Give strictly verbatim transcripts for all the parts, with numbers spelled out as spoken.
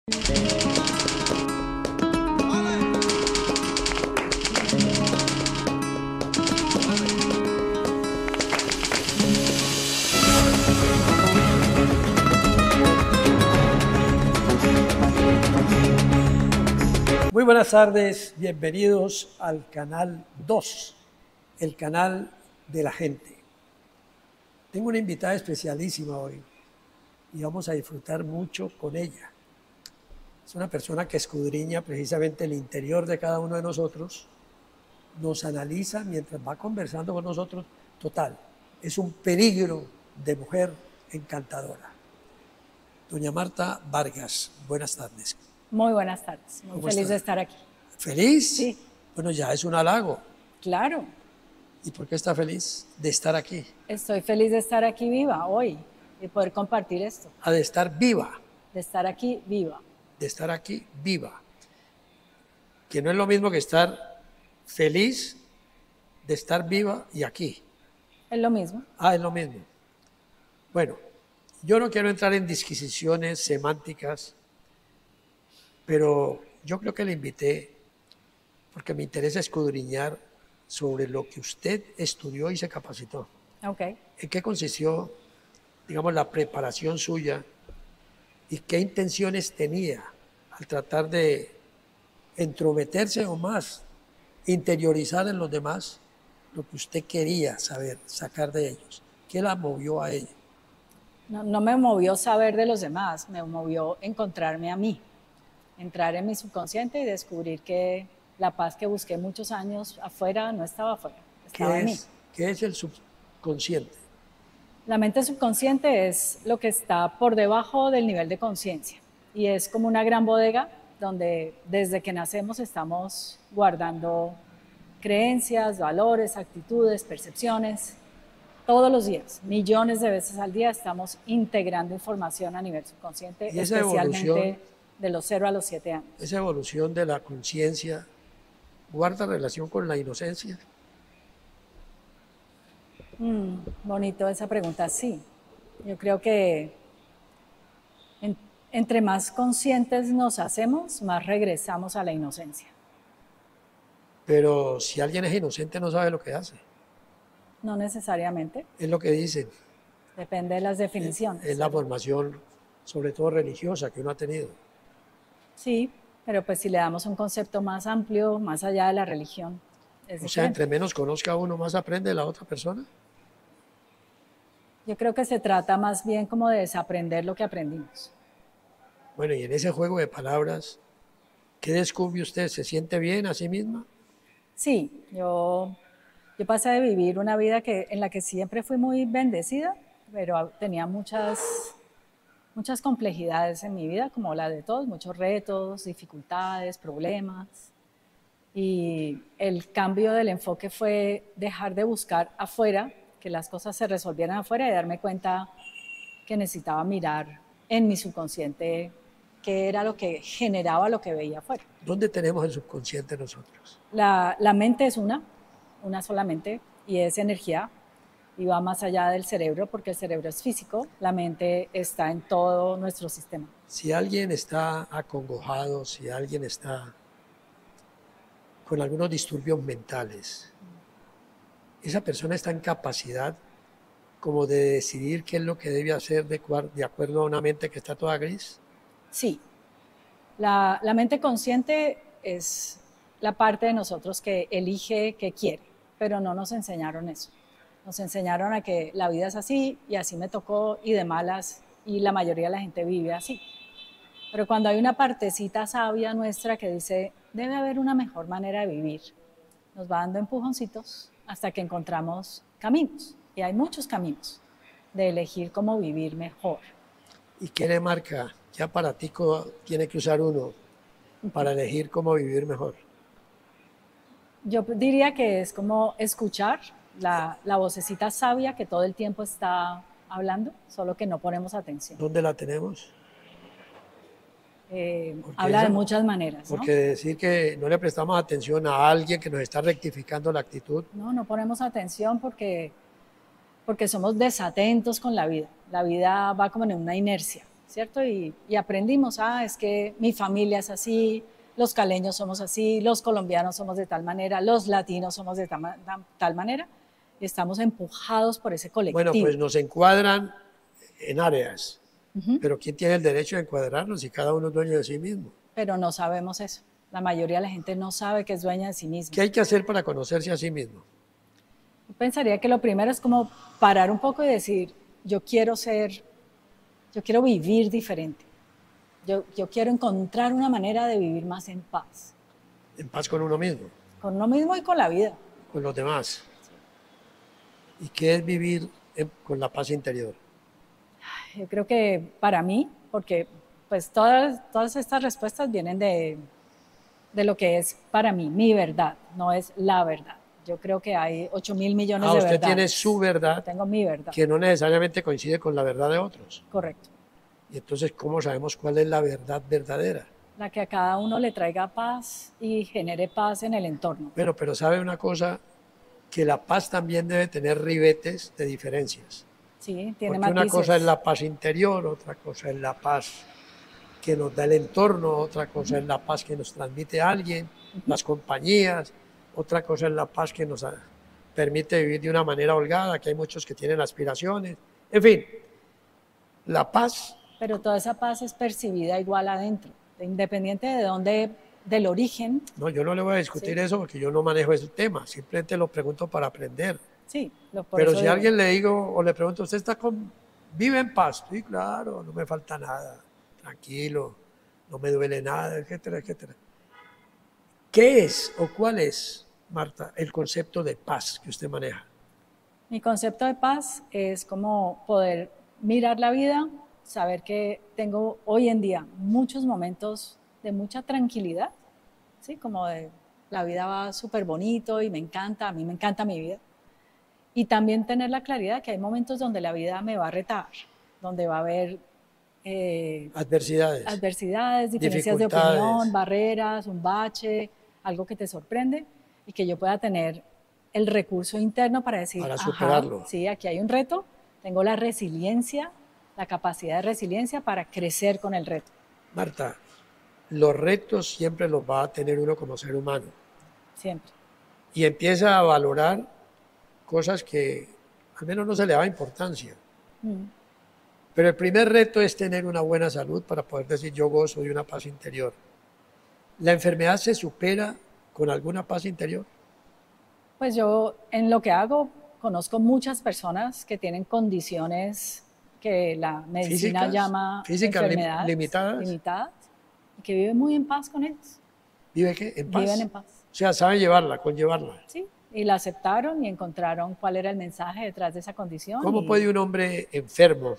Muy buenas tardes, bienvenidos al canal dos, el canal de la gente. Tengo una invitada especialísima hoy y vamos a disfrutar mucho con ella. Es una persona que escudriña precisamente el interior de cada uno de nosotros, nos analiza mientras va conversando con nosotros. Total, es un peligro de mujer encantadora. Doña Marta Vargas, buenas tardes. Muy buenas tardes, muy feliz está? de estar aquí. ¿Feliz? Sí. Bueno, ya es un halago. Claro. ¿Y por qué está feliz de estar aquí? Estoy feliz de estar aquí viva hoy y poder compartir esto. Ah, de estar viva. De estar aquí viva. De estar aquí viva. Que no es lo mismo que estar feliz de estar viva y aquí. Es lo mismo. Ah, es lo mismo. Bueno, yo no quiero entrar en disquisiciones semánticas, pero yo creo que le invité porque me interesa escudriñar sobre lo que usted estudió y se capacitó. Okay. ¿En qué consistió, digamos, la preparación suya y qué intenciones tenía al tratar de entrometerse o más, interiorizar en los demás lo que usted quería saber, sacar de ellos? ¿Qué la movió a ella? No, no me movió saber de los demás, me movió encontrarme a mí, entrar en mi subconsciente y descubrir que la paz que busqué muchos años afuera no estaba afuera, estaba en mí. ¿Qué es el subconsciente? La mente subconsciente es lo que está por debajo del nivel de conciencia y es como una gran bodega donde desde que nacemos estamos guardando creencias, valores, actitudes, percepciones. Todos los días, millones de veces al día estamos integrando información a nivel subconsciente, especialmente de los cero a los siete años. ¿Esa evolución de la conciencia guarda relación con la inocencia? Mm, bonito esa pregunta, sí. Yo creo que en, entre más conscientes nos hacemos, más regresamos a la inocencia. Pero si alguien es inocente no sabe lo que hace. No necesariamente. Es lo que dicen. Depende de las definiciones. Es, es la formación, sobre todo religiosa, que uno ha tenido. Sí, pero pues si le damos un concepto más amplio, más allá de la religión. Es o sea, diferente. entre menos conozca uno, más aprende de la otra persona. Yo creo que se trata más bien como de desaprender lo que aprendimos. Bueno, y en ese juego de palabras, ¿qué descubre usted? ¿Se siente bien a sí misma? Sí, yo, yo pasé de vivir una vida que, en la que siempre fui muy bendecida, pero tenía muchas, muchas complejidades en mi vida, como la de todos, muchos retos, dificultades, problemas. Y el cambio del enfoque fue dejar de buscar afuera, que las cosas se resolvieran afuera y darme cuenta que necesitaba mirar en mi subconsciente qué era lo que generaba lo que veía afuera. ¿Dónde tenemos el subconsciente nosotros? La, la mente es una, una solamente, y es energía, y va más allá del cerebro, porque el cerebro es físico, la mente está en todo nuestro sistema. Si alguien está acongojado, si alguien está con algunos disturbios mentales, esa persona está en capacidad como de decidir qué es lo que debe hacer de, de acuerdo a una mente que está toda gris. Sí, la, la mente consciente es la parte de nosotros que elige qué quiere, pero no nos enseñaron eso. Nos enseñaron a que la vida es así y así me tocó y de malas, y la mayoría de la gente vive así. Pero cuando hay una partecita sabia nuestra que dice, debe haber una mejor manera de vivir, nos va dando empujoncitos hasta que encontramos caminos, y hay muchos caminos de elegir cómo vivir mejor. ¿Y qué le marca? ¿Qué aparatico tiene que usar uno para elegir cómo vivir mejor? Yo diría que es como escuchar la, la vocecita sabia que todo el tiempo está hablando, solo que no ponemos atención. ¿Dónde la tenemos? Eh, habla eso, de muchas maneras, ¿no? Porque decir que no le prestamos atención a alguien que nos está rectificando la actitud. No, no ponemos atención porque, porque somos desatentos con la vida. La vida va como en una inercia. ¿cierto? Y, y aprendimos, ah, es que mi familia es así, los caleños somos así, los colombianos somos de tal manera, los latinos somos de tal, tal manera, y estamos empujados por ese colectivo. Bueno, pues nos encuadran en áreas, uh-huh. Pero ¿quién tiene el derecho de encuadrarnos si cada uno es dueño de sí mismo? Pero no sabemos eso. La mayoría de la gente no sabe que es dueña de sí misma. ¿Qué hay que hacer para conocerse a sí mismo? Yo pensaría que lo primero es como parar un poco y decir, yo quiero ser, yo quiero vivir diferente. Yo, yo quiero encontrar una manera de vivir más en paz. En paz con uno mismo. Con uno mismo y con la vida. Con los demás. Sí. ¿Y qué es vivir en, con la paz interior? Yo creo que para mí, porque pues todas, todas estas respuestas vienen de, de lo que es para mí, mi verdad, no es la verdad. Yo creo que hay ocho mil millones ah, de usted verdades. Tiene su verdad. Yo tengo mi verdad. Que no necesariamente coincide con la verdad de otros. Correcto. Y entonces, ¿cómo sabemos cuál es la verdad verdadera? La que a cada uno le traiga paz y genere paz en el entorno. Bueno, pero sabe una cosa, que la paz también debe tener ribetes de diferencias. Sí, tiene Porque matices. una cosa es la paz interior, otra cosa es la paz que nos da el entorno, otra cosa uh-huh. es la paz que nos transmite alguien, uh-huh. las compañías, otra cosa es la paz que nos permite vivir de una manera holgada, que hay muchos que tienen aspiraciones. En fin, la paz... Pero toda esa paz es percibida igual adentro, independiente de dónde, del origen. No, yo no le voy a discutir sí. eso porque yo no manejo ese tema, simplemente lo pregunto para aprender. Sí, lo, por Pero eso si digo. a alguien le digo o le pregunto, ¿usted está con, vive en paz? Sí, claro, no me falta nada, tranquilo, no me duele nada, etcétera, etcétera. ¿Qué es o cuál es, Marta, el concepto de paz que usted maneja? Mi concepto de paz es como poder mirar la vida, saber que tengo hoy en día muchos momentos de mucha tranquilidad, ¿sí? Como de la vida va súper bonito y me encanta, a mí me encanta mi vida. Y también tener la claridad que hay momentos donde la vida me va a retar, donde va a haber eh, adversidades, adversidades, diferencias de opinión, barreras, un bache, algo que te sorprende y que yo pueda tener el recurso interno para decir, para superarlo. Sí, aquí hay un reto, tengo la resiliencia, la capacidad de resiliencia para crecer con el reto. Marta, los retos siempre los va a tener uno como ser humano. Siempre. Y empieza a valorar cosas que al menos no se le daba importancia. Mm. Pero el primer reto es tener una buena salud para poder decir yo gozo de una paz interior. ¿La enfermedad se supera con alguna paz interior? Pues yo en lo que hago conozco muchas personas que tienen condiciones que la medicina físicas, llama físicas enfermedades limitadas. limitadas y que viven muy en paz con ellos. ¿Vive qué? ¿En paz? Viven en paz. O sea, saben llevarla, conllevarla. Sí. Y la aceptaron y encontraron cuál era el mensaje detrás de esa condición. ¿Cómo y... puede un hombre enfermo,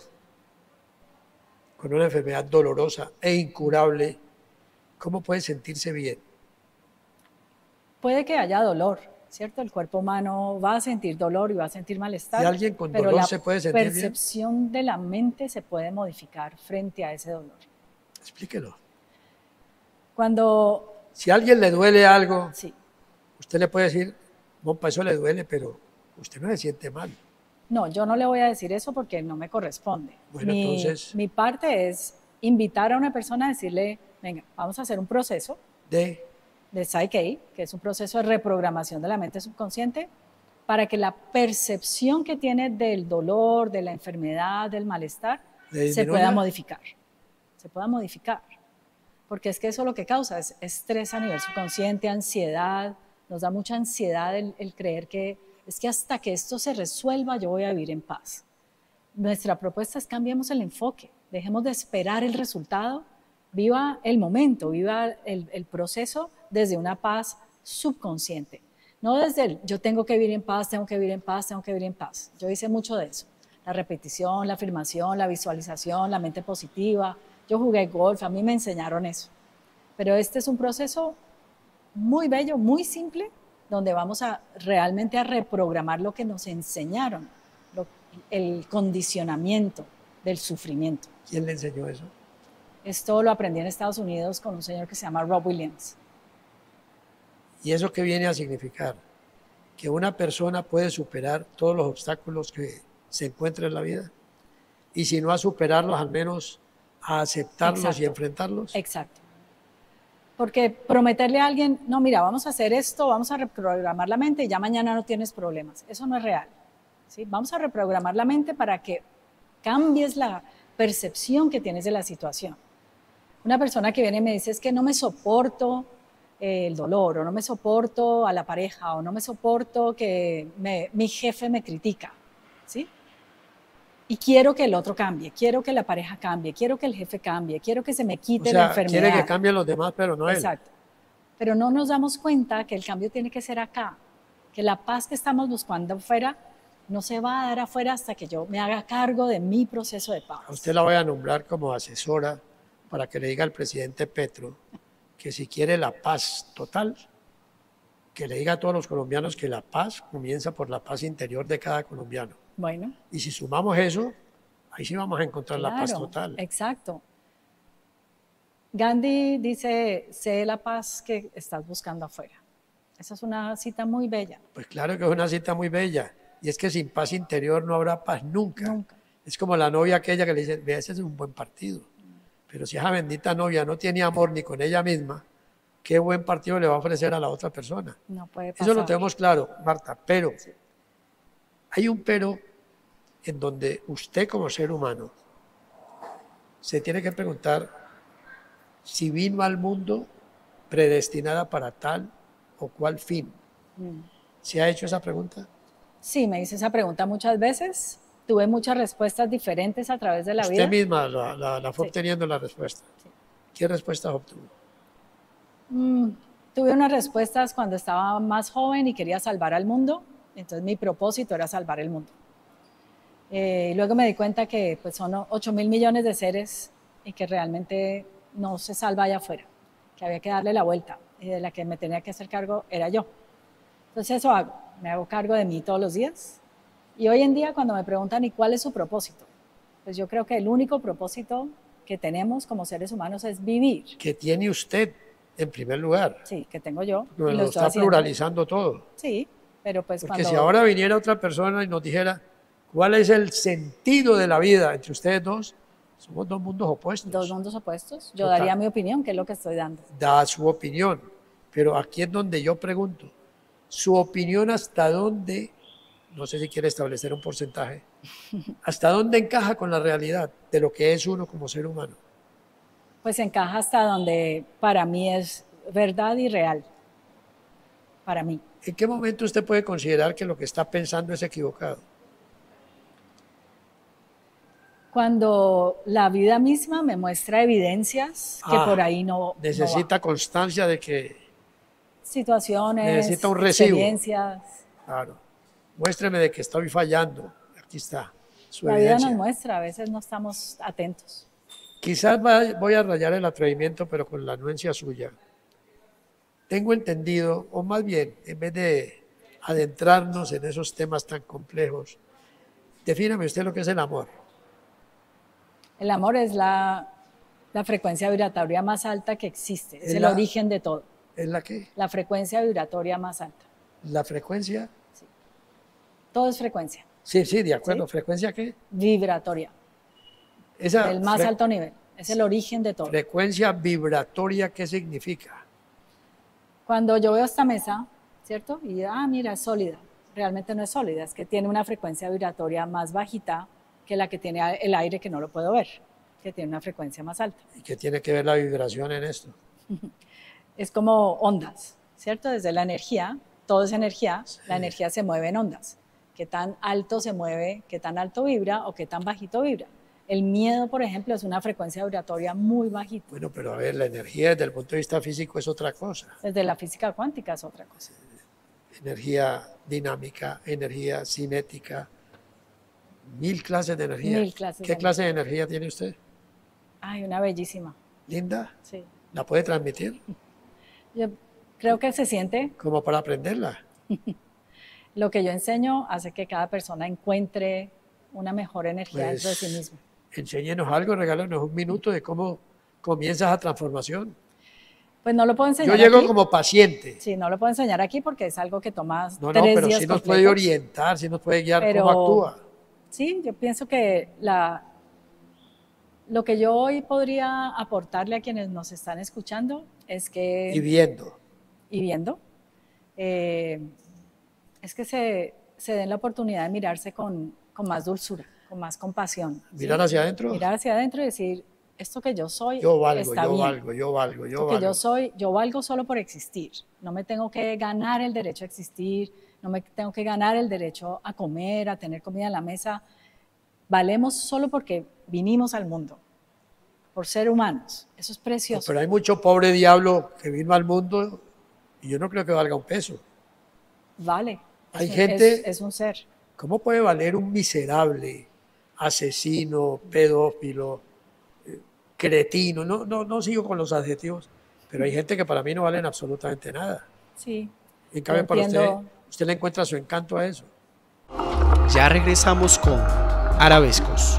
con una enfermedad dolorosa e incurable, cómo puede sentirse bien? Puede que haya dolor, ¿cierto? El cuerpo humano va a sentir dolor y va a sentir malestar. ¿Y alguien con pero dolor la se puede sentir bien? La percepción de la mente se puede modificar frente a ese dolor. Explíquelo. Cuando... Si a alguien le duele algo, sí. usted le puede decir... No, para eso le duele, pero usted no se siente mal. No, yo no le voy a decir eso porque no me corresponde. Bueno, mi, entonces... Mi parte es invitar a una persona a decirle, venga, vamos a hacer un proceso de, de Psyche, que es un proceso de reprogramación de la mente subconsciente, para que la percepción que tiene del dolor, de la enfermedad, del malestar, se pueda modificar. Se pueda modificar. Porque es que eso lo que causa es estrés a nivel subconsciente, ansiedad. Nos da mucha ansiedad el, el creer que es que hasta que esto se resuelva yo voy a vivir en paz. Nuestra propuesta es cambiemos el enfoque, dejemos de esperar el resultado, viva el momento, viva el, el proceso desde una paz subconsciente. No desde el yo tengo que vivir en paz, tengo que vivir en paz, tengo que vivir en paz. Yo hice mucho de eso. La repetición, la afirmación, la visualización, la mente positiva. Yo jugué golf, a mí me enseñaron eso. Pero este es un proceso muy bello, muy simple, donde vamos a realmente a reprogramar lo que nos enseñaron, lo, el condicionamiento del sufrimiento. ¿Quién le enseñó eso? Esto lo aprendí en Estados Unidos con un señor que se llama Rob Williams. ¿Y eso qué viene a significar? Que una persona puede superar todos los obstáculos que se encuentra en la vida y si no a superarlos, al menos a aceptarlos Exacto. y enfrentarlos. Exacto. Porque prometerle a alguien, no, mira, vamos a hacer esto, vamos a reprogramar la mente y ya mañana no tienes problemas. Eso no es real. ¿Sí? Vamos a reprogramar la mente para que cambies la percepción que tienes de la situación. Una persona que viene y me dice, es que no me soporto eh, el dolor, o no me soporto a la pareja, o no me soporto que me, mi jefe me critica, ¿sí? Y quiero que el otro cambie, quiero que la pareja cambie, quiero que el jefe cambie, quiero que se me quite O sea, la enfermedad. quiere que cambien los demás, pero no él. Exacto. Pero no nos damos cuenta que el cambio tiene que ser acá, que la paz que estamos buscando afuera no se va a dar afuera hasta que yo me haga cargo de mi proceso de paz. A usted la voy a nombrar como asesora para que le diga al presidente Petro que si quiere la paz total, que le diga a todos los colombianos que la paz comienza por la paz interior de cada colombiano. Bueno. Y si sumamos eso, ahí sí vamos a encontrar Claro, la paz total. Exacto. Gandhi dice, sé la paz que estás buscando afuera. Esa es una cita muy bella. Pues claro que es una cita muy bella. Y es que sin paz interior no habrá paz nunca. Nunca. Es como la novia aquella que le dice, ve, ese es un buen partido. Pero si esa bendita novia no tiene amor ni con ella misma, ¿qué buen partido le va a ofrecer a la otra persona? No puede pasar. Eso lo tenemos claro, Marta. Pero hay un pero en donde usted como ser humano se tiene que preguntar si vino al mundo predestinada para tal o cual fin. Mm. ¿Se ha hecho esa pregunta? Sí, me hice esa pregunta muchas veces. Tuve muchas respuestas diferentes a través de la Usted vida. Usted misma la, la, la fue sí. obteniendo la respuesta. Sí. ¿Qué respuestas obtuvo? Mm, tuve unas respuestas cuando estaba más joven y quería salvar al mundo. Entonces mi propósito era salvar el mundo. Eh, y luego me di cuenta que pues, son ocho mil millones de seres y que realmente no se salva allá afuera, que había que darle la vuelta y de la que me tenía que hacer cargo era yo. Entonces eso hago, me hago cargo de mí todos los días. Y hoy en día cuando me preguntan ¿y cuál es su propósito? Pues yo creo que el único propósito que tenemos como seres humanos es vivir. Que tiene usted en primer lugar. Sí, que tengo yo. Y lo, lo está haciendo. Pluralizando todo. Sí, pero pues Porque cuando... si ahora viniera otra persona y nos dijera cuál es el sentido de la vida entre ustedes dos, somos dos mundos opuestos. Dos mundos opuestos. Yo Total. daría mi opinión, que es lo que estoy dando. Da su opinión, pero aquí es donde yo pregunto, su opinión hasta dónde, no sé si quiere establecer un porcentaje, hasta dónde encaja con la realidad de lo que es uno como ser humano. Pues encaja hasta donde para mí es verdad y real. Para mí. ¿En qué momento usted puede considerar que lo que está pensando es equivocado? Cuando la vida misma me muestra evidencias que ah, por ahí no necesita no constancia de que situaciones, necesita un recibo. Experiencias. Claro. Muéstreme de que estoy fallando. Aquí está su la evidencia. vida nos muestra, a veces no estamos atentos. Quizás voy a rayar el atrevimiento, pero con la anuencia suya. Tengo entendido, o más bien, en vez de adentrarnos en esos temas tan complejos, defíname usted lo que es el amor. El amor es la, la frecuencia vibratoria más alta que existe, es, es el la, origen de todo. ¿Es la qué? La frecuencia vibratoria más alta. ¿La frecuencia? Sí. Todo es frecuencia. Sí, sí, de acuerdo. ¿Sí? ¿Frecuencia qué? Vibratoria. Esa el más alto nivel, es el origen de todo. Frecuencia vibratoria, ¿qué significa? Cuando yo veo esta mesa, ¿cierto? Y ah, mira, es sólida. Realmente no es sólida, es que tiene una frecuencia vibratoria más bajita que la que tiene el aire que no lo puedo ver, que tiene una frecuencia más alta. ¿Y qué tiene que ver la vibración en esto? Es como ondas, ¿cierto? Desde la energía, todo es energía, sí. La energía se mueve en ondas. Qué tan alto se mueve, qué tan alto vibra o qué tan bajito vibra. El miedo, por ejemplo, es una frecuencia vibratoria muy bajita. Bueno, pero a ver, la energía desde el punto de vista físico es otra cosa. Desde la física cuántica es otra cosa. Energía dinámica, energía cinética, mil clases de energía. Mil clases ¿Qué de clase energía. de energía tiene usted? Ay, una bellísima. ¿Linda? Sí. ¿La puede transmitir? Yo creo que se siente. ¿Como para aprenderla? Lo que yo enseño hace que cada persona encuentre una mejor energía pues, dentro de sí mismo. Enséñenos algo, regálanos un minuto de cómo comienza esa transformación. Pues no lo puedo enseñar Yo llego aquí. como paciente. Sí, no lo puedo enseñar aquí porque es algo que toma no, tres no, pero días sí nos completos. puede orientar, sí nos puede guiar pero, cómo actúa. Sí, yo pienso que la, Lo que yo hoy podría aportarle a quienes nos están escuchando es que... Y viendo. Y viendo. Eh, es que se, se den la oportunidad de mirarse con, con más dulzura, con más compasión. Mirar ¿sí? hacia adentro. Mirar hacia adentro y decir, esto que yo soy Yo valgo, está yo bien. valgo, yo valgo, yo esto valgo. que yo soy, yo valgo solo por existir. No me tengo que ganar el derecho a existir, no me tengo que ganar el derecho a comer, a tener comida en la mesa. Valemos solo porque vinimos al mundo, por ser humanos. Eso es precioso. Pero hay mucho pobre diablo que vino al mundo y yo no creo que valga un peso. Vale. Hay es, gente... Es, es un ser. ¿Cómo puede valer un miserable, asesino, pedófilo, eh, cretino? No, no, no sigo con los adjetivos, pero hay gente que para mí no valen absolutamente nada. Sí. En cambio, para usted, usted le encuentra su encanto a eso. Ya regresamos con Arabescos.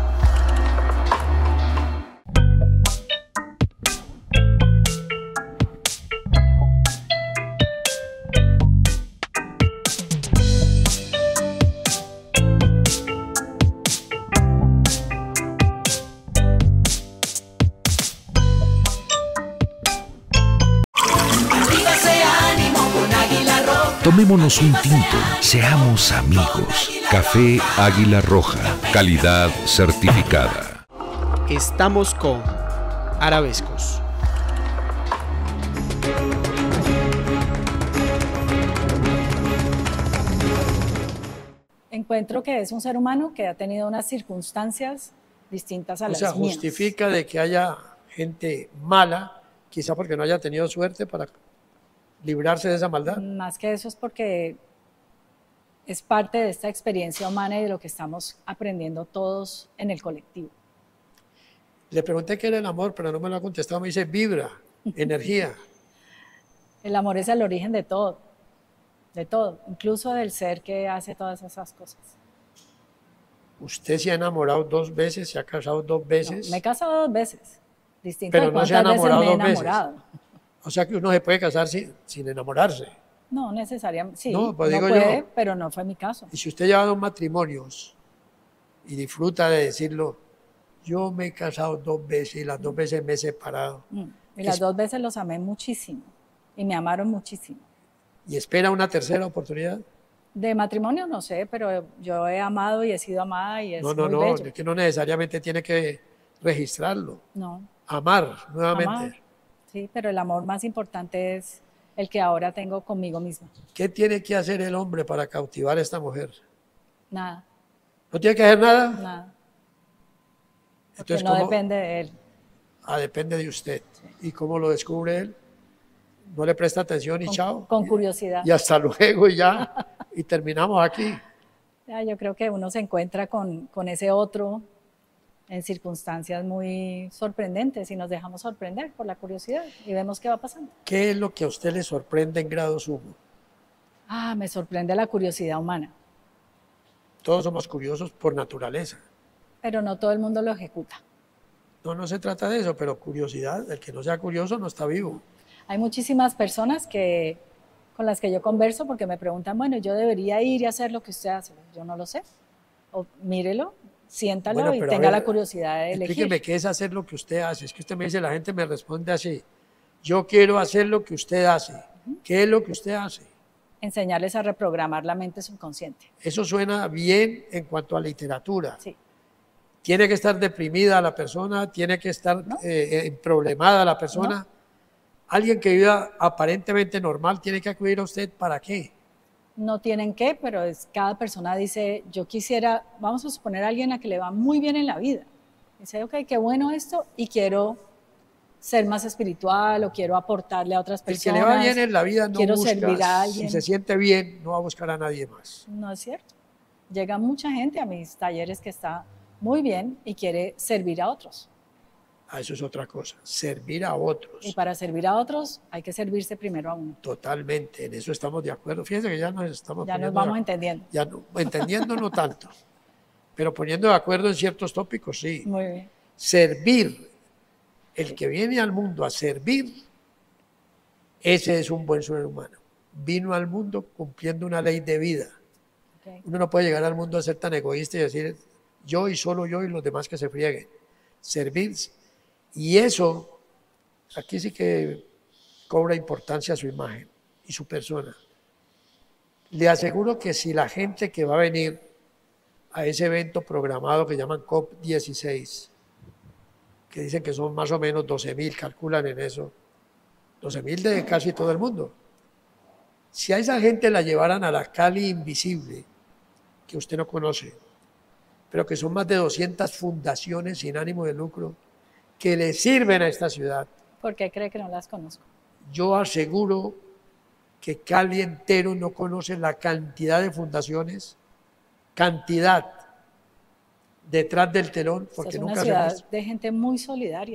Tomémonos un tinto, seamos amigos. Café Águila Roja, calidad certificada. Estamos con Arabescos. Encuentro que es un ser humano que ha tenido unas circunstancias distintas a las mías. O sea, justifica de que haya gente mala, quizá porque no haya tenido suerte para librarse de esa maldad. Más que eso es porque es parte de esta experiencia humana y de lo que estamos aprendiendo todos en el colectivo. Le pregunté qué era el amor, pero no me lo ha contestado. Me dice vibra, energía. El amor es el origen de todo, de todo, incluso del ser que hace todas esas cosas. Usted se ha enamorado dos veces, se ha casado dos veces. No, me he casado dos veces, distinto pero de no se ha cuántas veces enamorado me he dos veces. enamorado. O sea que uno se puede casar sin, sin enamorarse. No necesariamente, sí, no, pues no digo puede, yo, pero no fue mi caso. Y si usted lleva dos matrimonios y disfruta de decirlo, yo me he casado dos veces y las dos veces me he separado. Mm. Y las es, dos veces los amé muchísimo y me amaron muchísimo. ¿Y espera una tercera oportunidad? De matrimonio no sé, pero yo he amado y he sido amada y es No, no, muy no, bello. es que no necesariamente tiene que registrarlo. No. Amar nuevamente. Amar, sí, pero el amor más importante es el que ahora tengo conmigo misma. ¿Qué tiene que hacer el hombre para cautivar a esta mujer? Nada. ¿No tiene que hacer nada? Nada. Porque Entonces, no ¿cómo? depende de él. Ah, depende de usted. Sí. ¿Y cómo lo descubre él? No le presta atención y con, chao. Con curiosidad. Y, y hasta luego y ya. Y terminamos aquí. Ya, yo creo que uno se encuentra con, con ese otro en circunstancias muy sorprendentes y nos dejamos sorprender por la curiosidad y vemos qué va pasando. ¿Qué es lo que a usted le sorprende en grado sumo? Ah, me sorprende la curiosidad humana. Todos somos curiosos por naturaleza. Pero no todo el mundo lo ejecuta. No, no se trata de eso, pero curiosidad, el que no sea curioso no está vivo. Hay muchísimas personas que, con las que yo converso porque me preguntan, bueno, yo debería ir y hacer lo que usted hace. Yo no lo sé. O mírelo, siéntalo bueno, y tenga ver, la curiosidad de elegir. Explíqueme qué es hacer lo que usted hace. Es que usted me dice, la gente me responde así. Yo quiero hacer lo que usted hace. Uh-huh. ¿Qué es lo que usted hace? Enseñarles a reprogramar la mente subconsciente. Eso suena bien en cuanto a literatura. Sí. Tiene que estar deprimida la persona, tiene que estar ¿No? eh, problemada la persona. ¿No? Alguien que viva aparentemente normal tiene que acudir a usted ¿para qué? No tienen que, pero es, cada persona dice, yo quisiera, vamos a suponer a alguien a que le va muy bien en la vida. Dice, ok, qué bueno esto y quiero ser más espiritual o quiero aportarle a otras personas. El que le va bien en la vida no quiero busca, servir a alguien. Si se siente bien, no va a buscar a nadie más. No es cierto. Llega mucha gente a mis talleres que está muy bien y quiere servir a otros. Ah, eso es otra cosa, servir a otros. Y para servir a otros hay que servirse primero a uno. Totalmente, en eso estamos de acuerdo. Fíjense que ya nos estamos Ya nos vamos de, entendiendo. Ya no, entendiendo no tanto, pero poniendo de acuerdo en ciertos tópicos, sí. Muy bien. Servir, el que viene al mundo a servir, ese es un buen ser humano. Vino al mundo cumpliendo una ley de vida. Okay. Uno no puede llegar al mundo a ser tan egoísta y decir yo y solo yo y los demás que se frieguen. servir. Y eso, aquí sí que cobra importancia su imagen y su persona. Le aseguro que si la gente que va a venir a ese evento programado que llaman COP dieciséis, que dicen que son más o menos doce mil, calculan en eso, doce mil de casi todo el mundo. Si a esa gente la llevaran a la Cali invisible, que usted no conoce, pero que son más de doscientas fundaciones sin ánimo de lucro que le sirven a esta ciudad. ¿Por qué cree que no las conozco? Yo aseguro que Cali entero no conoce la cantidad de fundaciones, cantidad detrás del telón, porque es una nunca ciudad hacemos. de gente muy solidaria.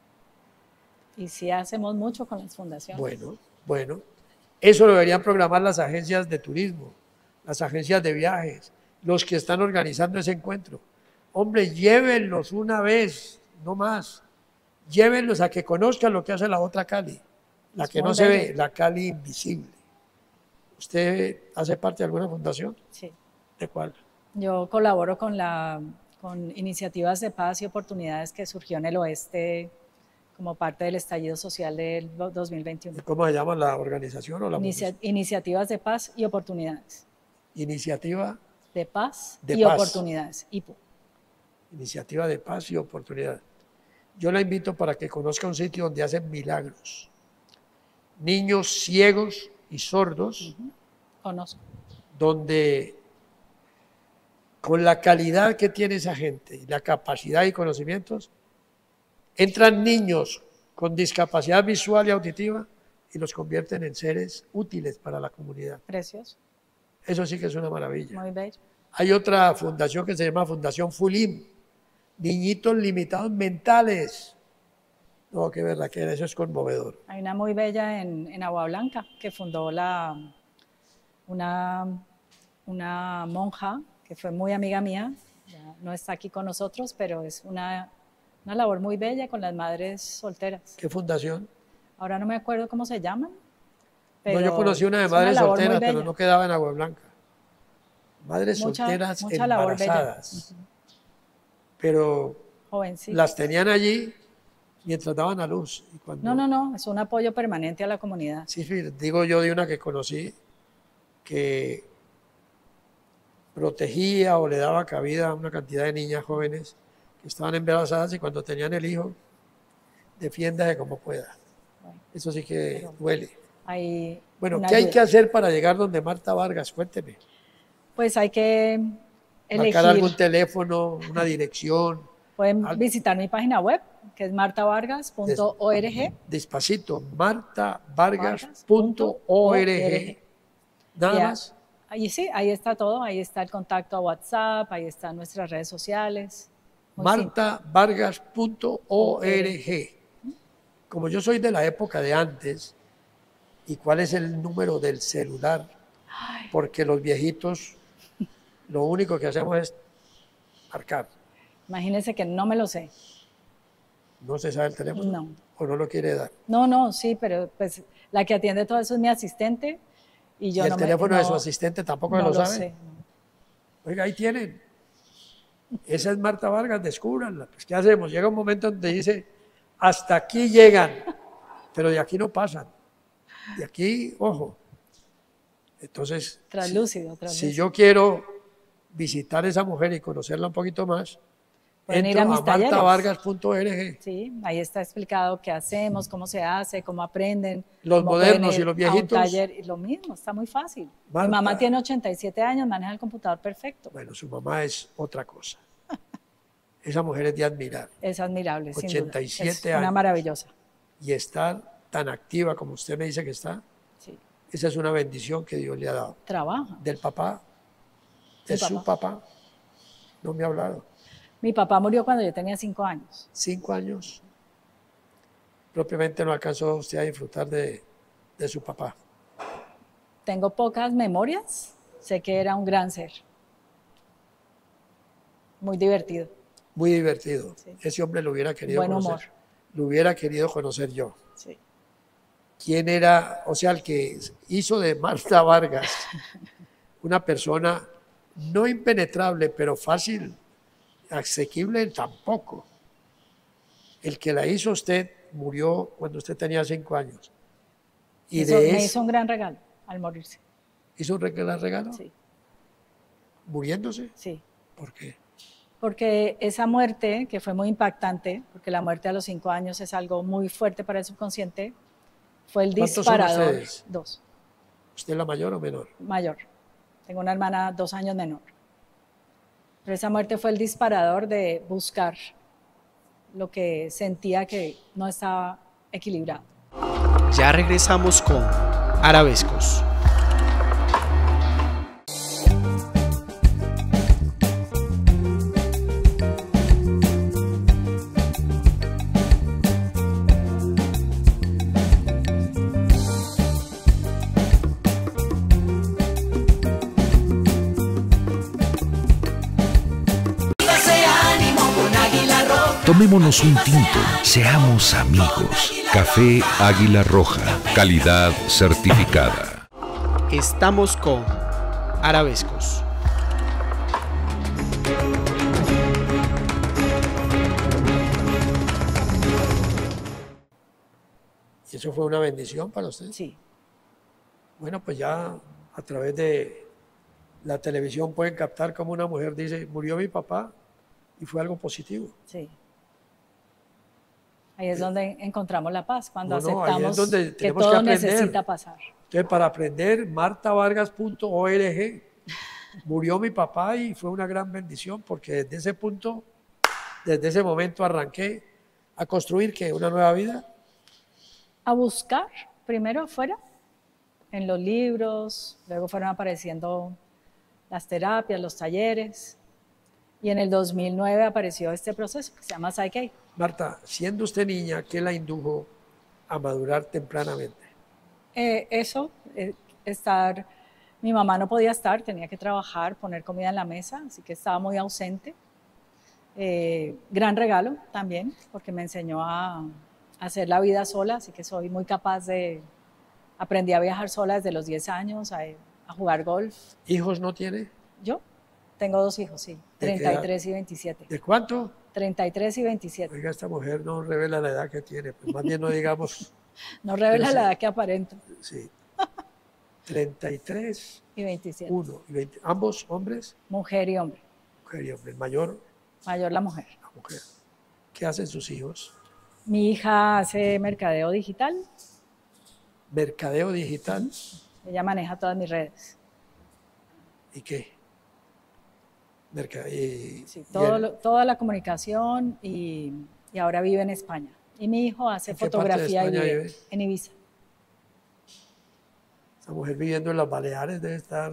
Y sí hacemos mucho con las fundaciones. Bueno, bueno. Eso lo deberían programar las agencias de turismo, las agencias de viajes, los que están organizando ese encuentro. Hombre, llévenlos una vez, no más. Llévenlos a que conozcan lo que hace la otra Cali, la Es que no muy se bello. ve, la Cali invisible. ¿Usted hace parte de alguna fundación? Sí. ¿De cuál? Yo colaboro con, la, con iniciativas de paz y oportunidades que surgió en el oeste como parte del estallido social del dos mil veintiuno. ¿Cómo se llama la organización o la Inicia, fundación? iniciativas de paz y oportunidades. Iniciativa, De paz De y paz. oportunidades. I P O. Iniciativa de Paz y Oportunidad. Yo la invito para que conozca un sitio donde hacen milagros. Niños ciegos y sordos, Conozco. donde con la calidad que tiene esa gente y la capacidad y conocimientos, entran niños con discapacidad visual y auditiva y los convierten en seres útiles para la comunidad. Precioso. Eso sí que es una maravilla. Muy bello. Hay otra fundación que se llama Fundación Fulim, niñitos limitados mentales. No, qué verdad que eso es conmovedor. Hay una muy bella en, en Agua Blanca que fundó la, una, una monja que fue muy amiga mía. Ya no está aquí con nosotros, pero es una, una labor muy bella con las madres solteras. ¿Qué fundación? Ahora no me acuerdo cómo se llaman. No, yo conocí una de es madres labor muy solteras, pero bella. no quedaba en Agua Blanca. Madres Mucha- solteras mucha labor bella. embarazadas. Pero Jovencitas. las tenían allí mientras daban a luz. Y cuando, No, no, no, es un apoyo permanente a la comunidad. Sí, sí, digo yo de una que conocí que protegía o le daba cabida a una cantidad de niñas jóvenes que estaban embarazadas y cuando tenían el hijo, defiéndase como pueda. Eso sí que Pero- duele. Hay Bueno, una ¿qué hay ayuda. que hacer para llegar donde Marta Vargas? Cuénteme. Pues hay que elegir. Marcar algún teléfono, una dirección, Pueden algo. visitar mi página web, que es marta vargas punto org. despacito, marta vargas punto org. Nada Ya. más. Ahí sí, ahí está todo, ahí está el contacto a WhatsApp, ahí están nuestras redes sociales. Muy simple. marta vargas punto org. Como yo soy de la época de antes, ¿y cuál es el número del celular? Porque los viejitos lo único que hacemos es marcar. Imagínense que no me lo sé. ¿No se sabe el teléfono? No. ¿O no lo quiere dar? No, no, sí, pero pues la que atiende todo eso es mi asistente y yo ¿Y el no me- teléfono de no- su asistente tampoco no lo lo sabe? sé. Oiga, ahí tienen. Esa es Marta Vargas, descúbranla. Pues, ¿qué hacemos? Llega un momento donde dice, hasta aquí llegan, pero de aquí no pasan. De aquí, ojo. Entonces, Translúcido, si, translúcido. si yo quiero visitar a esa mujer y conocerla un poquito más, Pueden ir entro a a mis talleres. marta vargas punto org. Sí, ahí está explicado qué hacemos, cómo se hace, cómo aprenden. Los cómo modernos pueden ir y los a un viejitos. taller, y lo mismo, está muy fácil. Marta. Mi mamá tiene ochenta y siete años, maneja el computador perfecto. Bueno, su mamá es otra cosa. Esa mujer es de admirar. Es admirable, sin duda. ochenta y siete Es una años. maravillosa. Y estar tan activa como usted me dice que está, Sí. esa es una bendición que Dios le ha dado. Trabaja. Del papá, de Sí, su papá, no me ha hablado. Mi papá murió cuando yo tenía cinco años. Cinco años. Propiamente no alcanzó usted a disfrutar de, de su papá. Tengo pocas memorias, sé que era un gran ser. Muy divertido. Muy divertido. Sí. Ese hombre lo hubiera querido Buen conocer. humor. Lo hubiera querido conocer yo. Sí. ¿Quién era? O sea, el que hizo de Marta Vargas una persona no impenetrable, pero fácil, asequible tampoco. El que la hizo usted murió cuando usted tenía cinco años. Y Eso, de me es- hizo un gran regalo al morirse. ¿Hizo un regalo? regalo? Sí, ¿Muriéndose? sí. ¿Por qué? Porque esa muerte, que fue muy impactante, porque la muerte a los cinco años es algo muy fuerte para el subconsciente, fue el ¿Cuántos son disparador. ustedes? Dos, ¿Usted es la mayor o menor? mayor. Tengo una hermana dos años menor. Pero esa muerte fue el disparador de buscar lo que sentía que no estaba equilibrado. Ya regresamos con Arabescos. Tomémonos un tinto, seamos amigos. Café Águila Roja, calidad certificada. Estamos con Arabescos. ¿Y eso fue una bendición para usted? Sí, Bueno, pues ya a través de la televisión pueden captar como una mujer dice, murió mi papá y fue algo positivo. sí. Ahí es donde encontramos la paz, cuando No, no, ahí es aceptamos donde que tenemos que todo aprender. necesita pasar. Entonces, para aprender, marta vargas punto org, murió mi papá y fue una gran bendición porque desde ese punto, desde ese momento arranqué a construir ¿qué? Una nueva vida. A buscar primero afuera, en los libros, luego fueron apareciendo las terapias, los talleres, y en el dos mil nueve apareció este proceso que se llama Psyche. Marta, siendo usted niña, ¿qué la indujo a madurar tempranamente? Eh, eso, eh, estar, mi mamá no podía estar, tenía que trabajar, poner comida en la mesa, así que estaba muy ausente. Eh, gran regalo también, porque me enseñó a, a hacer la vida sola, así que soy muy capaz de, aprendí a viajar sola desde los diez años, a, a jugar golf. ¿Hijos no tiene? Yo tengo dos hijos, sí, ¿De qué treinta y tres y veintisiete. ¿De cuánto? treinta y tres y veintisiete. Oiga, esta mujer no revela la edad que tiene, pues más bien no digamos, No revela Pero la sí. edad que aparento. sí, treinta y tres, Y veintisiete. uno y veinte, ambos hombres, Mujer y hombre. mujer y hombre, el mayor, Mayor la mujer. la mujer. ¿Qué hacen sus hijos? Mi hija hace mercadeo digital. Mercadeo digital, Ella maneja todas mis redes. ¿y qué? Merca- y- Sí, y todo el- lo- toda la comunicación y, y ahora vive en España. Y mi hijo hace ¿En qué parte de fotografía y España video vive? en Ibiza. Esa mujer viviendo en las Baleares debe estar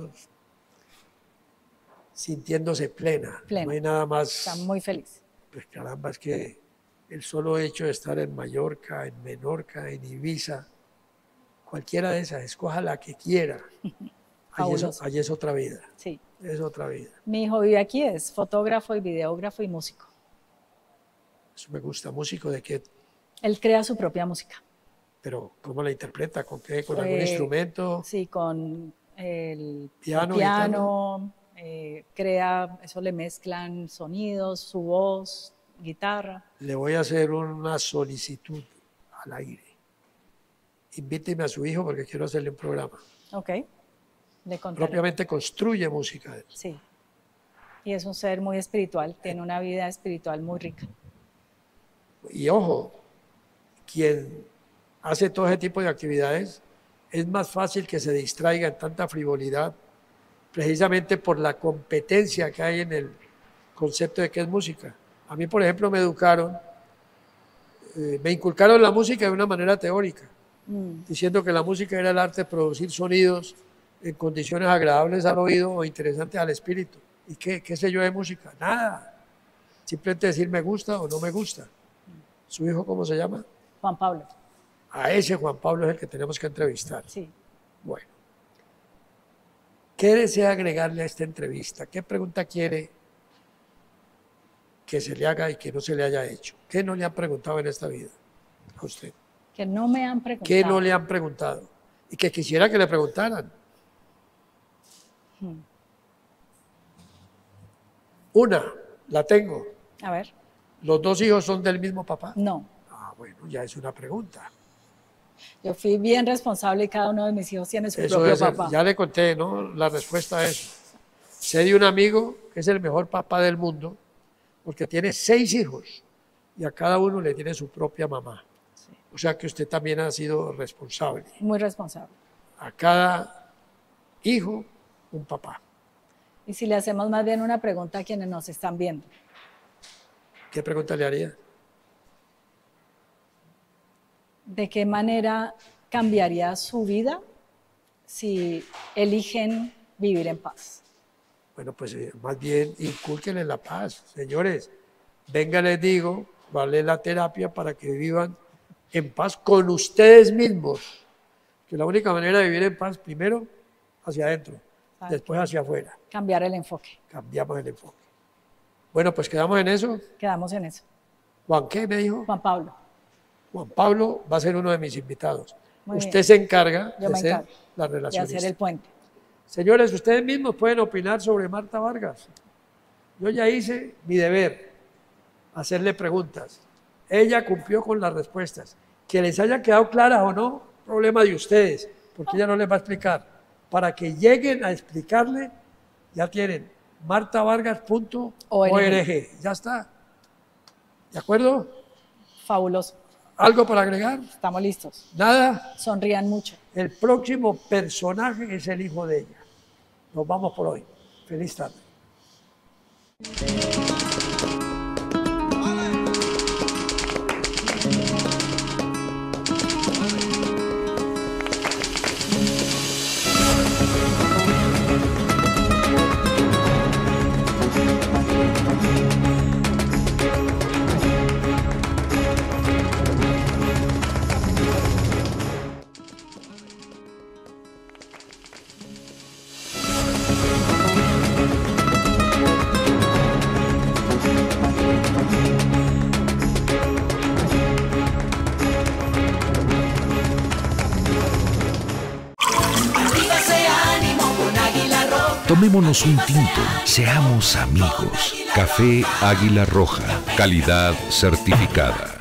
sintiéndose plena. Plena. No hay nada más. Está muy feliz. Pues caramba, es que el solo hecho de estar en Mallorca, en Menorca, en Ibiza, cualquiera de esas, escoja la que quiera. Allí es, Fabuloso. allí es otra vida, Sí. es otra vida. Mi hijo vive aquí, es fotógrafo y videógrafo y músico. Eso me gusta, músico de qué, Él crea su propia música. pero ¿cómo la interpreta? ¿Con qué? ¿Con algún Eh, instrumento? Sí, con el Piano, piano, eh, crea, eso le mezclan sonidos, su voz, guitarra. Le voy a hacer una solicitud al aire. Invíteme a su hijo porque quiero hacerle un programa. Ok, le contaré. Propiamente construye música. de él. Sí. Y es un ser muy espiritual, tiene una vida espiritual muy rica. Y ojo, quien hace todo ese tipo de actividades es más fácil que se distraiga en tanta frivolidad, precisamente por la competencia que hay en el concepto de qué es música. A mí, por ejemplo, me educaron, eh, me inculcaron la música de una manera teórica, Mm, diciendo que la música era el arte de producir sonidos en condiciones agradables al oído o interesantes al espíritu. ¿Y qué, qué sé yo de música? Nada. Simplemente decir me gusta o no me gusta. ¿Su hijo cómo se llama? Juan Pablo, A ese Juan Pablo es el que tenemos que entrevistar. sí. Bueno. ¿Qué desea agregarle a esta entrevista? ¿Qué pregunta quiere que se le haga y que no se le haya hecho? ¿Qué no le han preguntado en esta vida a usted? Que no me han preguntado. ¿Qué no le han preguntado? Y que quisiera que le preguntaran. Hmm. Una, la tengo. A ver, ¿Los dos hijos son del mismo papá? No. Ah, bueno, ya es una pregunta. Yo fui bien responsable y cada uno de mis hijos tiene su Eso propio es, papá. ya le conté, ¿no? La respuesta es, sé de un amigo que es el mejor papá del mundo porque tiene seis hijos y a cada uno le tiene su propia mamá. Sí. O sea que usted también ha sido responsable. Muy responsable. A cada hijo, un papá. Y si le hacemos más bien una pregunta a quienes nos están viendo. ¿Qué pregunta le haría? ¿De qué manera cambiaría su vida si eligen vivir en paz? Bueno, pues eh, más bien incúlquenle la paz. Señores, venga, les digo, vale la terapia para que vivan en paz con ustedes mismos. Que la única manera de vivir en paz, primero hacia adentro, Exacto. después hacia afuera. Cambiar el enfoque. Cambiamos el enfoque. Bueno, pues quedamos en eso. Quedamos en eso. ¿Juan qué me dijo? Juan Pablo. Juan Pablo va a ser uno de mis invitados. Muy Usted bien. se encarga Yo de me ser encargo la de relacionista. hacer el puente. Señores, ustedes mismos pueden opinar sobre Marta Vargas. Yo ya hice mi deber, hacerle preguntas. Ella cumplió con las respuestas. Que les haya quedado claras o no, problema de ustedes, porque ella no les va a explicar. Para que lleguen a explicarle, ya tienen marta vargas punto org. Ya está. ¿De acuerdo? Fabuloso. ¿Algo para agregar? Estamos listos. ¿Nada? Sonrían mucho. El próximo personaje es el hijo de ella. Nos vamos por hoy. Feliz tarde. Tomémonos un tinto, seamos amigos. Café Águila Roja, calidad certificada.